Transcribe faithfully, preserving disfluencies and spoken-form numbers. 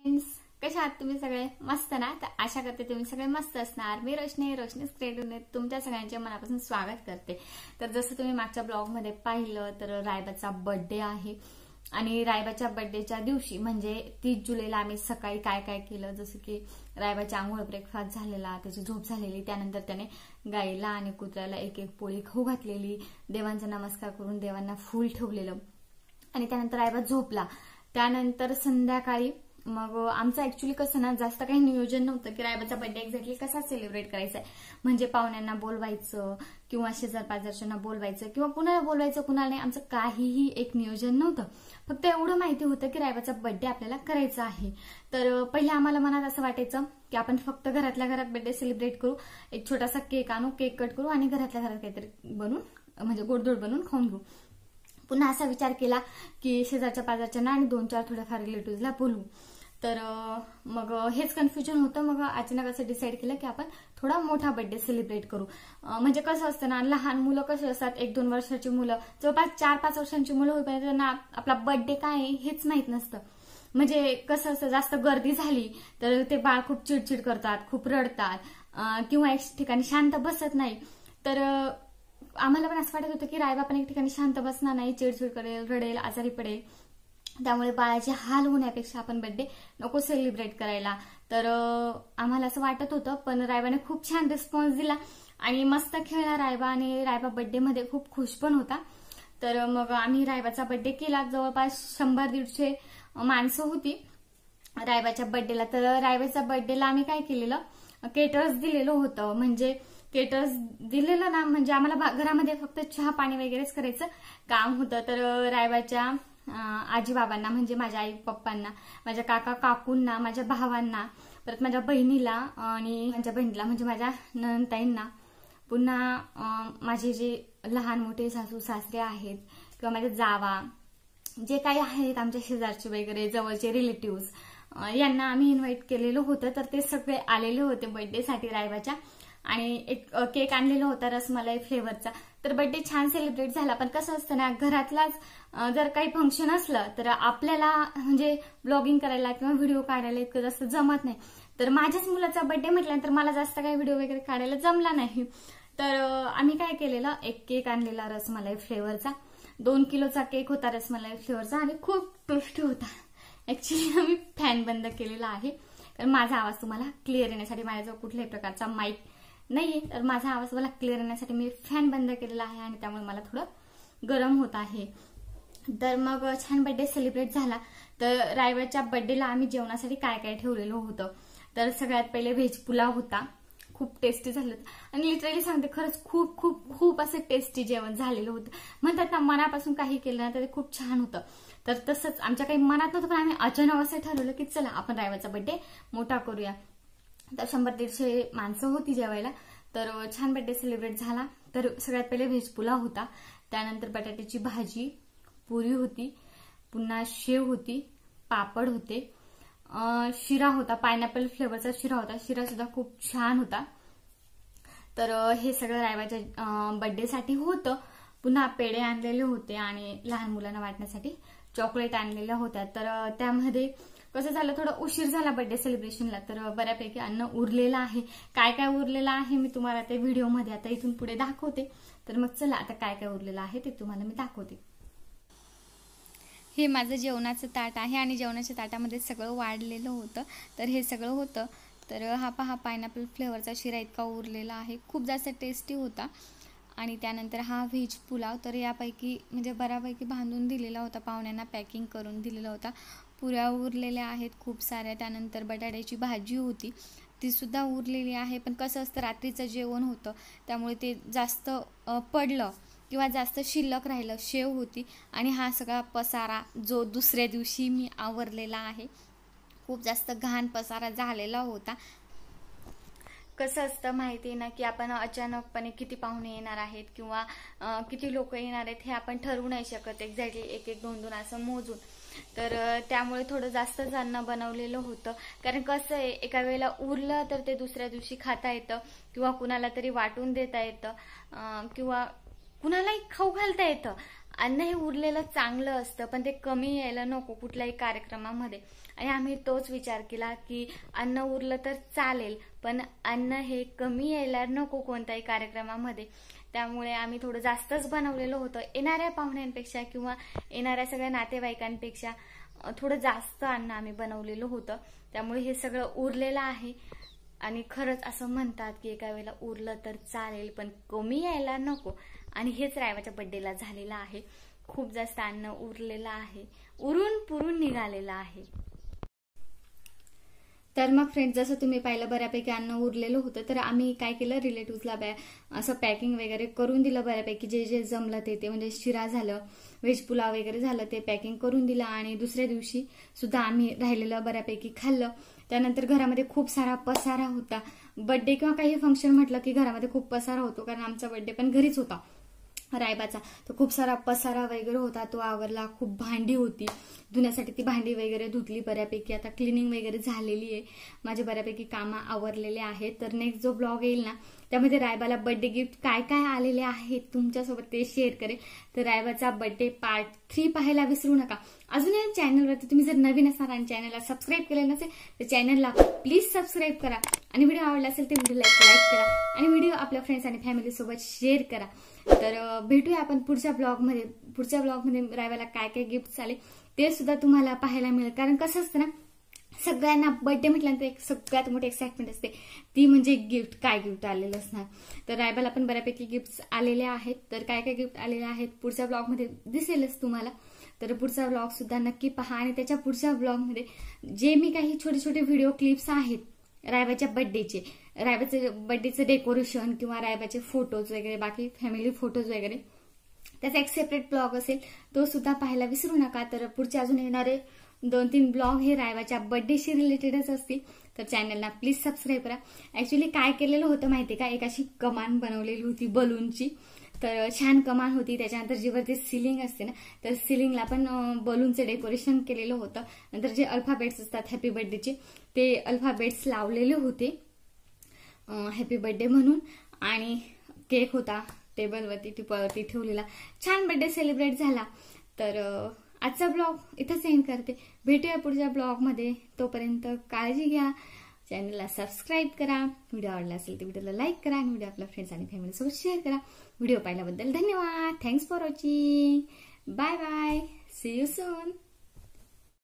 Friends, कशा आहात तुम्ही सगळे? मस्त ना? तर आशा करते तुम्ही सगळे मस्त असणार। मी रोशनी रोशनीज क्रिएटिव्हने तुमच्या सगळ्यांचे मनापासून स्वागत करते। तर जसं तुम्ही मागच्या ब्लॉग मध्ये पाहिलं तर रायबाचा बर्थडे आहे आणि रायबाच्या बर्थडेच्या दिवशी म्हणजे तीस जुलैला आम्ही सकाळी काय काय केलं, जसं की रायबाच्या आंघोळ ब्रेकफास्ट झालेला, त्याची झोप झालेली, त्यानंतर त्याने गाईला आणि कुत्र्याला एक एक पोळी खाऊ घातलेली, देवांचा नमस्कार करून देवांना फूल ठेवलेलं आणि त्यानंतर रायबा झोपला। त्यानंतर संध्याकाळी मग आमचं ऍक्च्युअली कसं ना, जास्त काही नियोजन नव्हतं की रायबाचा बर्थडे एक्झॅक्टली कसा सेलिब्रेट करायचा आहे, म्हणजे पाहुण्यांना बोलवायचं किंवा शेजार पाजारच्यांना बोलवायचं किंवा कुणाला बोलवायचं कुणाला नाही, आमचं काहीही एक नियोजन नव्हतं। फक्त एवढं माहिती होतं की रायबाचा बर्थडे आपल्याला करायचा आहे। तर पहिले आम्हाला मनात असं वाटायचं की आपण फक्त घरातल्या घरात बर्थडे सेलिब्रेट करू, एक छोटासा केक आणू, केक कट करू आणि घरातल्या घरात काहीतरी बनवून म्हणजे गोडधोड बनवून खाऊन घेऊ। पुन्हा असा विचार केला की शेजारच्या पाजारच्यांना आणि दोन चार थोड्याफार रिलेटिव्हला बोलवू। तर मग हेच कन्फ्युजन होतं। मग अचानक असं डिसाईड केलं की आपण थोडा मोठा बर्थडे सेलिब्रेट करू। म्हणजे कसं असतं ना, लहान मुलं कशी असतात, एक दोन वर्षाची मुलं, जवळपास चार पाच वर्षांची मुलं होईपर्यंत त्यांना आपला बर्थडे काय आहे हेच माहित नसतं। म्हणजे कसं असतं, जास्त गर्दी झाली तर ते बाळ खूप चिडचिड करतात, खूप रडतात किंवा एक ठिकाणी शांत बसत नाही। तर आम्हाला पण असं वाटत होतं की रायबा पण एक ठिकाणी शांत बसणार नाही, चिडचिड करेल, रडेल, आजारी पडेल, त्यामुळे बाळाचे हाल होण्यापेक्षा आपण बर्थडे नको सेलिब्रेट करायला। तर आम्हाला असं वाटत होतं, पण रायबाने खूप छान रिस्पॉन्स दिला आणि मस्त खेळला रायबा आणि रायबा बर्थडे मध्ये खूप खुश पण होता। तर मग आम्ही रायबाचा बर्थडे केला, जवळपास शंभर दीडशे माणसं होती रायबाच्या बर्थडेला। तर रायबाच्या बर्थडेला आम्ही काय केलेलं, केटर्स दिलेलं होतं। म्हणजे केटर्स दिलेलं ना, म्हणजे आम्हाला घरामध्ये फक्त चहा पाणी वगैरेच करायचं काम होतं। तर रायबाच्या आजी बाबांना म्हणजे माझ्या आई पप्पांना, माझ्या काका काकूंना, माझ्या भावांना, परत माझ्या बहिणीला आणि माझ्या बहिणीला म्हणजे माझ्या नणंदताईंना, पुन्हा माझे जे लहान मोठे सासू सासरे आहेत किंवा माझ्या जावा जे काही आहेत आमच्या शेजारचे वगैरे जवळचे रिलेटिव्स, यांना आम्ही इन्व्हाइट केलेलं होतं। तर ते सगळे आलेले होते बर्थडे साठी रायबाच्या आणि एक केक आणलेला होता रसमलाई फ्लेवरचा। तर बर्थडे छान सेलिब्रेट झाला। पण कसं असतं ना, घरातलाच जर काही फंक्शन असलं तर आपल्याला म्हणजे ब्लॉगिंग करायला किंवा व्हिडिओ काढायला इतकं जास्त जमत नाही। तर माझ्याच मुलाचा बर्थडे म्हटल्यानंतर मला जास्त काही व्हिडिओ वगैरे काढायला जमला नाही। तर आम्ही काय केलेलं, एक केक आणलेला रसमलाई फ्लेवरचा, दोन किलोचा केक होता रसमलाई फ्लेवरचा आणि खूप टेस्टी होता। ऍक्च्युली आम्ही फॅन बंद केलेला आहे कारण माझा आवाज तुम्हाला क्लिअर येण्यासाठी, माझ्याजवळ कुठल्याही प्रकारचा माईक नाहीये, तर माझा आवाज मला क्लिअर येण्यासाठी मी फॅन बंद केलेला आहे आणि त्यामुळे मला थोडं गरम होत आहे। तर मग छान बर्थडे सेलिब्रेट झाला। तर रायबाच्या बर्थडेला आम्ही जेवणासाठी काय काय ठेवलेलं होतं, तर सगळ्यात पहिले व्हेज पुलाव होता, खूप टेस्टी झालं आणि लिटरली सांगते खरंच खूप खूप खूप असं टेस्टी जेवण झालेलं होतं। म्हणतात ना, मनापासून काही केलं ना तर ते खूप छान होतं। तर तसंच आमच्या काही मनात नव्हतं, पण आम्ही अचानक असं ठरवलं की चला आपण रायबाचा बर्थडे मोठा करूया। तर शंभर दीडशे माणसं होती जेवायला। तर छान बर्थडे सेलिब्रेट झाला। तर सगळ्यात पहिले व्हेज पुलाव होता, त्यानंतर बटाट्याची भाजी, पुरी होती, पुन्हा शेव होती, पापड होते, शिरा होता, पायनॅपल फ्लेवरचा शिरा होता, शिरा सुद्धा खूप छान होता। तर हे सगळं रायबाच्या बर्थडे साठी होतं। पुन्हा पेढे आणलेले होते आणि लहान मुलांना वाटण्यासाठी चॉकलेट आणलेल्या होत्या। तर त्यामध्ये कसं झालं, थोडा उशीर झाला बर्थडे सेलिब्रेशनला, तर बऱ्यापैकी अन्न उरलेलं आहे। काय काय उरलेलं आहे मी तुम्हाला त्या व्हिडिओमध्ये आता इथून पुढे दाखवते। तर मग चला आता काय काय उरलेलं आहे ते तुम्हाला मी दाखवते। हे माझं जेवणाचं ताट आहे आणि जेवणाच्या ताटामध्ये सगळं वाढलेलं होतं। तर हे सगळं होतं। तर हा पहा पायनॅपल फ्लेवरचा शिरा इतका उरलेला आहे, खूप जास्त टेस्टी होता। आणि त्यानंतर हा व्हेज पुलाव, तर यापैकी म्हणजे बऱ्यापैकी बांधून दिलेला होता, पाहुण्यांना पॅकिंग करून दिलेला होता। पुऱ्या उरलेल्या आहेत खूप साऱ्या। त्यानंतर बटाट्याची भाजी होती, ती सुद्धा उरलेली आहे। पण कसं असतं, रात्रीचं जेवण होतं त्यामुळे ते जास्त पडलं किंवा जास्त शिल्लक राहिलं। शेव होती आणि हा सगळा पसारा जो दुसऱ्या दिवशी मी आवरलेला आहे, खूप जास्त घाण पसारा झालेला होता। कसं असतं माहिती ना, की आपण अचानकपणे किती पाहुणे येणार आहेत किंवा किती लोक येणार आहेत हे आपण ठरवू नाही शकत एक्झॅक्टली एक एक दोन दोन असं मोजून। तर त्यामुळे थोडं जास्त अन्न बनवलेलं होतं, कारण कसं आहे एका वेळेला उरलं तर ते दुसऱ्या दिवशी खाता येतं किंवा कुणाला तरी वाटून देता येतं किंवा कुणालाही खाऊ घालता येतं। अन्न हे उरलेलं चांगलं असतं, पण ते कमी यायला नको कुठल्याही कार्यक्रमामध्ये। आणि आम्ही तोच विचार केला की अन्न उरलं तर चालेल, पण अन्न हे कमी यायला नको कोणत्याही कार्यक्रमामध्ये. त्यामुळे आम्ही थोडं जास्तच बनवलेलं होतं. येणाऱ्या पाहुण्यांपेक्षा किंवा येणाऱ्या सगळ्या नातेवाईकांपेक्षा थोडं जास्त अन्न आम्ही बनवलेलं होतं. त्यामुळे हे सगळं उरलेलं आहे. आणि खरंच असं म्हणतात की एका वेळेला उरलं तर चालेल, पण कमी यायला नको. आणि हेच रायबाच्या बर्थडेला झालेलं आहे. खूप जास्त अन्न उरलेलं आहे, उरून पुरून निघालेलं आहे. तर मग फ्रेंड्स, जसं तुम्ही पाहिलं बऱ्यापैकी अन्न उरलेलं होतं, तर आम्ही काय केलं, रिलेटिव्हजला बॅ असं पॅकिंग वगैरे करून दिलं बऱ्यापैकी. जे जे जमलं ते ते म्हणजे शिरा झालं, व्हेज पुलाव वगैरे झालं, ते पॅकिंग करून दिलं. आणि दुसऱ्या दिवशी सुद्धा आम्ही राहिलेलं बऱ्यापैकी खाल्लं. त्यानंतर घरामध्ये खूप सारा पसारा होता. बर्थडे किंवा काही फंक्शन म्हटलं की घरामध्ये खूप पसारा होतो, कारण आमचा बर्थडे पण घरीच होता रायबाचा. तर खूप सारा पसारा वगैरे होता, तो आवरला. खूप भांडी होती धुण्यासाठी, ती भांडी वगैरे धुतली बऱ्यापैकी. आता क्लिनिंग वगैरे झालेली आहे, माझे बऱ्यापैकी कामं आवरलेले आहेत. तर नेक्स्ट जो ब्लॉग येईल ना, त्यामध्ये रायबाला बर्थडे गिफ्ट काय काय आलेले आहेत तुमच्यासोबत ते शेअर करेल. तर रायबाचा बर्थडे पार्ट थ्री पाहायला विसरू नका. अजून या चॅनलवरती तुम्ही जर नवीन असणार आणि चॅनलला सबस्क्राईब केलेलं नसेल तर चॅनलला प्लीज सबस्क्राईब करा. आणि व्हिडिओ आवडला असेल तर व्हिडिओला लाईक करा आणि व्हिडिओ आपल्या फ्रेंड्स आणि फॅमिली सोबत शेअर करा. तर भेटूया आपण पुढच्या ब्लॉगमध्ये. पुढच्या ब्लॉगमध्ये रायबाला काय काय गिफ्ट आले ते सुद्धा तुम्हाला पाहायला मिळेल. कारण कसं असतं ना, सगळ्यांना बर्थडे म्हटल्यानंतर एक सगळ्यात मोठी एक्साइटमेंट असते, ती म्हणजे गिफ्ट. काय गिफ्ट आलेलं असणार. तर रायबाला पण बऱ्यापैकी गिफ्ट आलेले आहेत. तर काय काय गिफ्ट आलेले आहेत पुढच्या ब्लॉगमध्ये दिसेलच तुम्हाला. तर पुढचा ब्लॉग सुद्धा नक्की पहा. आणि त्याच्या पुढच्या ब्लॉगमध्ये जे मी काही छोटे छोटे व्हिडिओ क्लिप्स आहेत रायबाच्या बर्थडेचे, रायबाचे बर्थडेचं डेकोरेशन किंवा रायबाचे फोटोज वगैरे, बाकी फॅमिली फोटोज वगैरे, त्याचा एक सेपरेट ब्लॉग असेल, तो सुद्धा पाहायला विसरू नका. तर पुढचे अजून येणारे दोन तीन ब्लॉग हे रायबाच्या बर्थडेशी रिलेटेडच असतील. तर चॅनलला प्लीज सबस्क्राईब करा. ऍक्च्युली काय केलेलं होतं माहिती का, एक अशी कमान बनवलेली होती बलूनची. तर छान कमान होती. त्याच्यानंतर जी वरती सिलिंग असते ना, तर सिलिंगला पण बलूनचं डेकोरेशन केलेलं होतं. नंतर जे अल्फाबेट्स असतात हॅपी बर्थडेचे, ते अल्फाबेट्स लावलेले होते हॅपी बर्थडे म्हणून. आणि केक होता टेबलवरती टिपावरती ठेवलेला. छान बर्थडे सेलिब्रेट झाला. तर आजचा ब्लॉग इथंच एंड करते. भेटूया पुढच्या ब्लॉगमध्ये. तोपर्यंत काळजी घ्या. चॅनलला सबस्क्राईब करा. व्हिडिओ आवडला असेल तर व्हिडिओला लाईक करा आणि व्हिडिओ आपल्या फ्रेंड्स आणि फॅमिलीसोबत शेअर करा. व्हिडिओ पाहिल्याबद्दल धन्यवाद. Thanks for watching. Bye bye. See you soon.